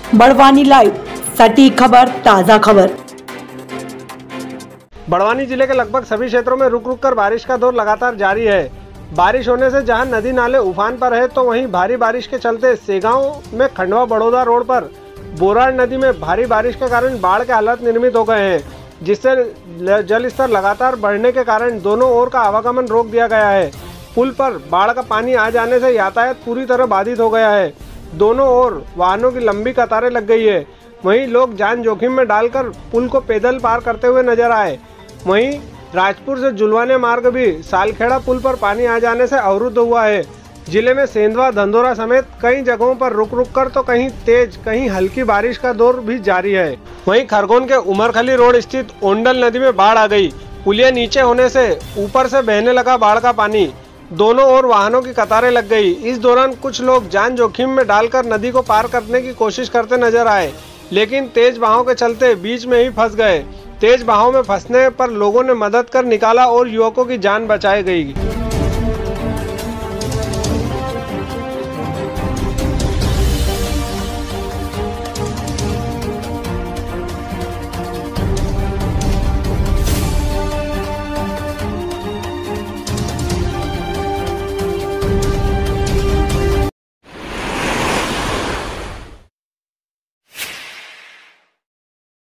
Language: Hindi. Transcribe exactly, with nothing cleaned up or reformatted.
बड़वानी लाइव, सटीक खबर, ताज़ा खबर। बड़वानी जिले के लगभग सभी क्षेत्रों में रुक रुक कर बारिश का दौर लगातार जारी है। बारिश होने से जहां नदी नाले उफान पर है, तो वहीं भारी बारिश के चलते सेगांव में खंडवा बड़ौदा रोड पर बोराड़ नदी में भारी बारिश के कारण बाढ़ के हालात निर्मित हो गए हैं, जिससे जल स्तर लगातार बढ़ने के कारण दोनों ओर का आवागमन रोक दिया गया है। पुल पर बाढ़ का पानी आ जाने से यातायात पूरी तरह बाधित हो गया है। दोनों ओर वाहनों की लंबी कतारें लग गई है। वहीं लोग जान जोखिम में डालकर पुल को पैदल पार करते हुए नजर आए। वहीं राजपुर से जुलवाने मार्ग भी सालखेड़ा पुल पर पानी आ जाने से अवरुद्ध हुआ है। जिले में सेंधवा, धंधोरा समेत कई जगहों पर रुक रुक कर तो कहीं तेज कहीं हल्की बारिश का दौर भी जारी है। वहीं खरगोन के उमरखली रोड स्थित ओंडल नदी में बाढ़ आ गई। पुलिया नीचे होने से ऊपर से बहने लगा बाढ़ का पानी। दोनों ओर वाहनों की कतारें लग गई। इस दौरान कुछ लोग जान जोखिम में डालकर नदी को पार करने की कोशिश करते नजर आए, लेकिन तेज बहाव के चलते बीच में ही फंस गए। तेज बहाव में फंसने पर लोगों ने मदद कर निकाला और युवकों की जान बचाई गई।